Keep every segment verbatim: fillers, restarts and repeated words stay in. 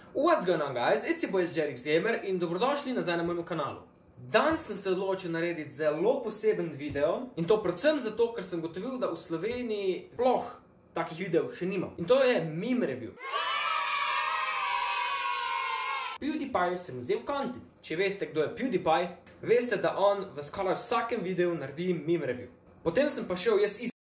What's going on, guys? It's your boy Jerix Gamer in dobrodošli nazaj na mojem kanalu. Danes sem se odločil narediti zelo poseben video in to predvsem zato, ker sem gotovil, da v Sloveniji sploh takih videov še nimam. In to je meme review. PewDiePie sem vzel content. Če veste, kdo je PewDiePie, veste, da on v skoraj vsakem videu naredi meme review. Potem sem pa šel jaz iz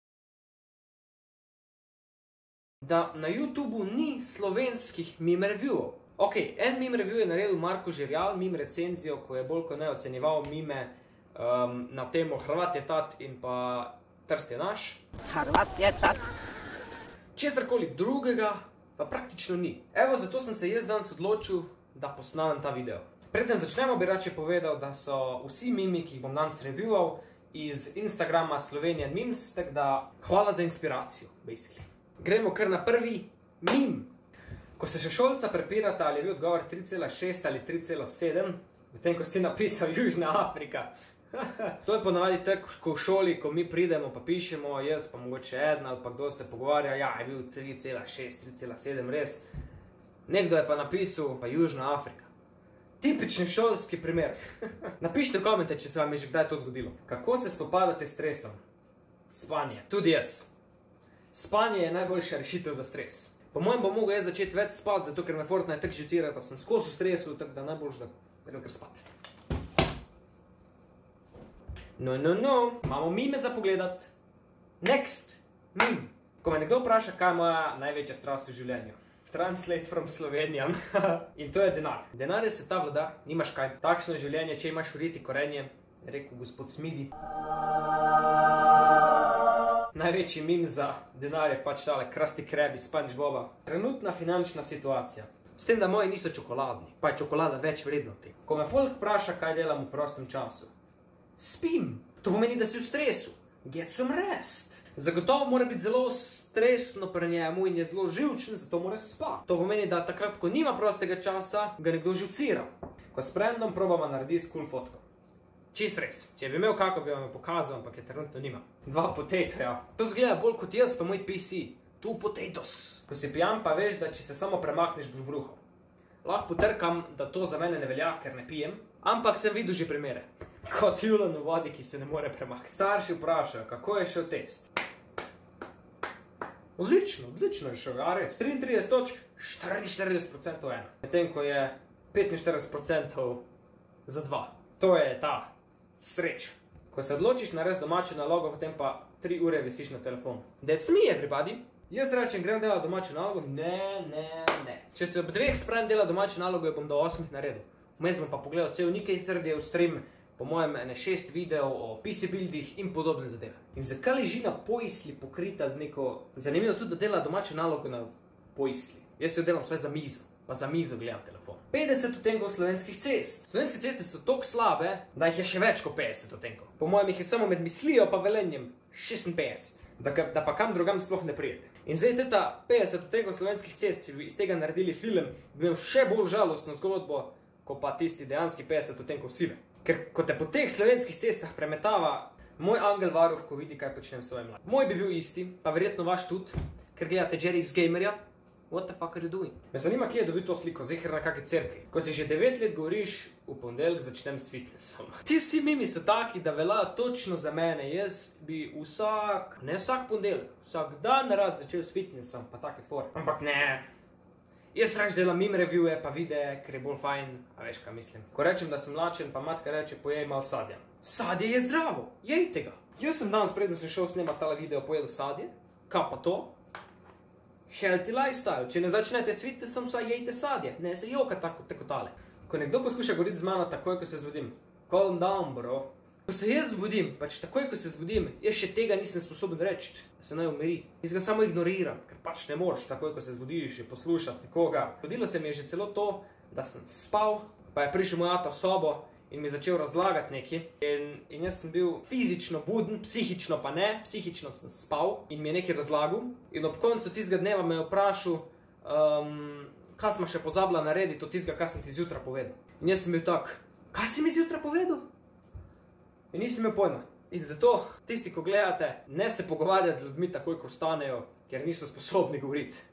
da na YouTubu ni slovenskih meme reviewov. Ok, en meme review je naredil Marko Žerjal, meme recenzijo, ko je bolj kot ne ocenjeval meme um, na temo Hrvat je tat in pa Trst je naš. Hrvat je tat. Česarkoli drugega pa praktično ni. Evo, zato sem se jaz danes odločil, da posnamem ta video. Preden začnemo, bi rače povedal, da so vsi mimi, ki jih bom danes reviewal, iz Instagrama Slovenian Memes, tako da hvala za inspiracijo, basically. Gremo kar na prvi meme. Ko se še šolca prepirata, ali je bil odgovor tri cela šest ali tri cela sedem, medtem ko si napisal Južna Afrika. To je ponavadi tako, ko v šoli, ko mi pridemo pa pišemo, jaz pa mogoče eden ali pa kdo se pogovarja, ja, je bil tri cela šest, tri cela sedem, res. Nekdo je pa napisal pa Južna Afrika. Tipični šolski primer. Napišite v komente, če se vam je že kdaj to zgodilo. Kako se spopadate s stresom? Spanje. Tudi jaz. Spanje je najboljša rešitev za stres. Po mojem bom mogel jaz začeti več spati, zato ker me Fortnite tako žucira, da sem skozi v stresu, tako da najboljš, da grem kar spati. No, no, no, imamo mime za pogledat. Next meme. Ko me nekdo vpraša, kaj je moja največja strast v življenju. Translate from Slovenian. In to je denar. Denar je sveta voda, nimaš kaj. Takšno življenje, če imaš vriti korenje, je rekel gospod Smidi. Največji meme za denar je pač tale Krusty Krab iz SpongeBoba. Trenutna finančna situacija. S tem, da moji niso čokoladni, pa je čokolada več vredna od tega. Ko me folk vpraša, kaj delam v prostem času. Spim. To pomeni, da si v stresu. Get some rest. Zagotovo mora biti zelo stresno pri njemu in je zelo živčen, zato mora spati. To pomeni, da takrat, ko nima prostega časa, ga nekdo žucira. Ko s frendom probamo narediti cool fotko. Čist res. Če bi imel kako, bi vam je pokazal, ampak je trenutno nima. Dva potatoja. To zgleda bolj kot jaz pa moj P C. Two potatoes. Ko si pijan, pa veš, da če se samo premakneš, boš bruhal. Lahko potrkam, da to za mene ne velja, ker ne pijem, ampak sem videl že primere. Kot Julen v vodi, ki se ne more premakniti. Starši vprašajo, kako je šel test. Odlično, odlično je šel, ja res. triintrideset točk, štiriinštirideset procentov ena. Medtem ko je petinštirideset procentov za dva. To je ta sreča. Ko se odločiš narediti domačo nalogo, potem pa tri ure visiš na telefonu. That's me, everybody. Jaz rečem, grem delati domačo nalogo. Ne, ne, ne. Če se ob dveh spravim delati domačo nalogo, jo bom do osmih naredil. Vmes bom pa pogledal cel Nikkei trideset stream, po mojem ene šest videov o P C buildih in podobne zadeve. In zakaj leži na poisli pokrita z neko... Zanimivo tudi, da dela domačo nalogo na poisli. Jaz jo delam vse za mizo. Pa za mizo gledam telefon. petdeset odtenkov slovenskih cest. Slovenske ceste so toliko slabe, da jih je še več kot petdeset odtenkov. Po mojem jih je samo med Mislijo pa Velenjem šestinpetdeset. Da, da pa kam drugam sploh ne prijete. In zdaj teta petdeset odtenkov slovenskih cest, če bi iz tega naredili film, bi imel še bolj žalostno zgodbo, kot pa tisti dejanski petdeset odtenkov sive. Ker ko te po teh slovenskih cestah premetava moj angel varuh, ko vidi, kaj počnem v svojem life. Moj bi bil isti, pa verjetno vaš tudi, ker gledate Jerix Gamerja. What the fuck are you doing? Me zanima, kje je dobil to sliko, ziher na kakej cerkvi. Ko si že devet let govoriš, v ponedeljek začnem s fitnessom. Ti vsi mimi so taki, da veljajo točno za mene. Jaz bi vsak, ne vsak ponedeljek, vsak dan rad začel s fitnessom, pa take fore. Ampak ne. Jaz rač delam meme reviewje, pa videe, ker je bolj fajn, a veš, kaj mislim. Ko rečem, da sem lačen, pa matka reče, pojej malo sadja. Sadje je zdravo, jejte ga. Jaz sem danes, preden sem šel snemat tale video, pojedel sadje. Kaj pa to? Healthy lifestyle. Če ne začnete s fitnessom, vsaj jejte sadje. Ne se joka tako tako tale. Ko nekdo poskuša govoriti z mano takoj, ko se zbudim. Calm down, bro. Ko se jaz zbudim, pač takoj, ko se zbudim, jaz še tega nisem sposoben reči, da se naj umiri. Jaz ga samo ignoriram, ker pač ne moreš takoj, ko se zbudiš, je poslušati nekoga. Zgodilo se mi je že celo to, da sem spal, pa je prišel moj ata v sobo in mi začel razlagati nekaj. In, in jaz sem bil fizično buden, psihično pa ne, psihično sem spal in mi je nekaj razlagal. In ob koncu tistega dneva me je vprašal, um, kaj smo še pozabila narediti od tistega, kaj sem ti zjutraj povedal. In jaz sem bil tak, kaj si mi zjutraj povedal? In nisem imel pojma. In zato tisti, ko gledate, ne se pogovarjati z ljudmi takoj, ko vstanejo, ker niso sposobni govoriti.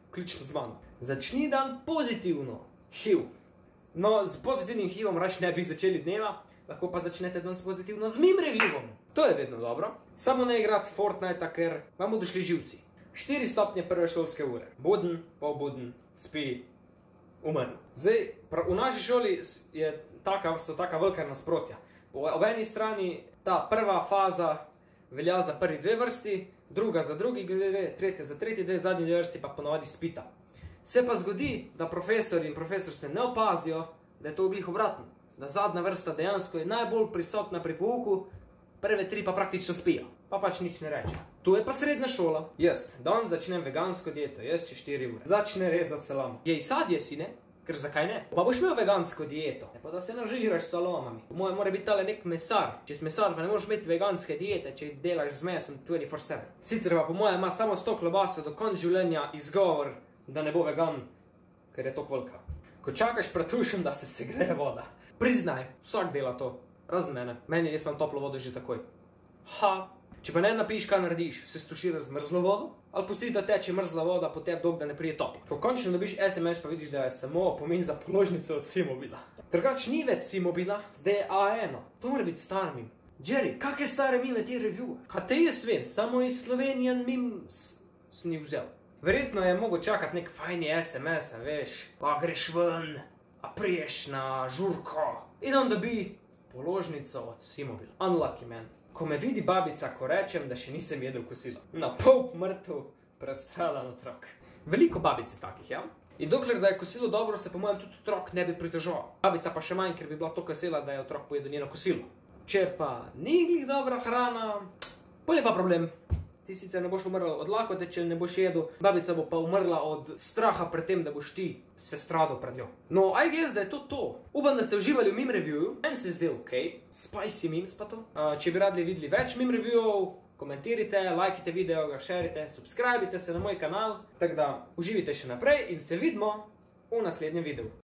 vključno z mano. Začni dan pozitivno. H I V. No, z pozitivnim H I V-om rač ne bi začeli dneva, lahko pa začnete dan s pozitivno z meme reviewom. To je vedno dobro. Samo ne igrati Fortnite, ker vam bodo šli živci. štiri stopnje prve šolske ure. Buden, polbuden, spi, umrl. Zdaj, v naši šoli je taka, so taka velika nasprotja. Po ob eni strani ta prva faza velja za prvi dve vrsti, druga za drugi dve, tretja za tretji dve, zadnji dve vrsti pa ponovadi spita. Se pa zgodi, da profesor in profesorice ne opazijo, da je to glih obratno. Da zadnja vrsta dejansko je najbolj prisotna pri pouku, prve tri pa praktično spijo. Pa pač nič ne reče. Tu je pa srednja šola. Jaz, danes začnem vegansko dieto, jaz čez štiri ure. Začne rezati salamo. Jej, sadje si, ne? Ker zakaj ne? Pa boš imel vegansko dieto. Ne pa da se nažiraš s salamami. Po mojem mora biti tale nek mesar. Če si mesar, pa ne moreš imeti veganske diete, če delaš z mesom dvajset štiri sedem. Sicer pa po mojem ima samo sto klobase do konca življenja izgovor, da ne bo vegan, ker je to velika. Ko čakaš pred tušem, da se segreje voda. Priznaj, vsak dela to. Razen mene. Meni jaz imam toplo vodo že takoj. Ha. Če pa ne napiš, kaj narediš, se stuširaš z mrzlo vodo, ali pustiš, da teče mrzla voda po tebi dolgo, da ne prije toplo. Ko končno dobiš es em es, pa vidiš, da je samo pomen za položnico od C-mobila. Drugač ni več C-mobila, zdaj je A ena. To mora biti star mim. Jerry, kakšne stare mime ti review? Kaj te jaz vem, samo iz Slovenije mim sem jih vzel. Verjetno je mogo čakati nek fajni es em es, veš, pa greš ven, a priješ na žurko in on dobi položnico od C-mobila. Unlucky man. Ko me vidi babica, ko rečem, da še nisem jedel kosilo. Na pol mrtev, prestradan otrok. Veliko babic je takih, ja? In dokler da je kosilo dobro, se po mojem tudi otrok ne bi pritoževal. Babica pa še manj, ker bi bila to vesela, da je otrok pojedel njeno kosilo. Če pa ni glih dobra hrana, pol je pa problem. Ti sicer ne boš umrla od lakote, če ne boš jedel, babica bo pa umrla od straha pred tem, da boš ti se stradal pred njo. No, I guess, da je to to. Upam, da ste uživali v meme reviewju. Meni se zdi ok. Spicy memes pa to. Uh, če bi radi videli več meme reviewov, komentirajte, lajkite video, ga šerite, subscribite se na moj kanal. Tako da uživite še naprej in se vidimo v naslednjem videu.